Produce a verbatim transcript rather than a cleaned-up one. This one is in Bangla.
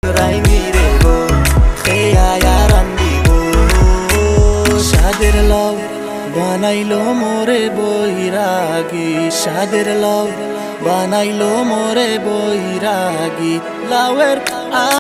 রাইমি রে গো খেয়া রান্দিব সাদের লাউ বানাইলো মোরে বৈরাগী সাদের লাউ বানাইলো মোরে বৈরাগী লাউয়ের